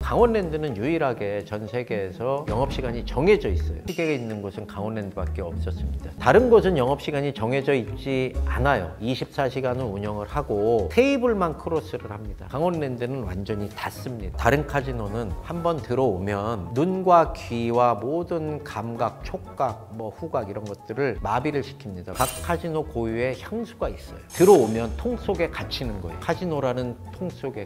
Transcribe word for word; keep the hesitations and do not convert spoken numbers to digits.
강원랜드는 유일하게 전 세계에서 영업시간이 정해져 있어요. 세계에 있는 곳은 강원랜드밖에 없었습니다. 다른 곳은 영업시간이 정해져 있지 않아요. 이십사 시간을 운영을 하고 테이블만 크로스를 합니다. 강원랜드는 완전히 닫습니다. 다른 카지노는 한번 들어오면 눈과 귀와 모든 감각, 촉각, 뭐 후각 이런 것들을 마비를 시킵니다. 각 카지노 고유의 향수가 있어요. 들어오면 통 속에 갇히는 거예요. 카지노라는 통 속에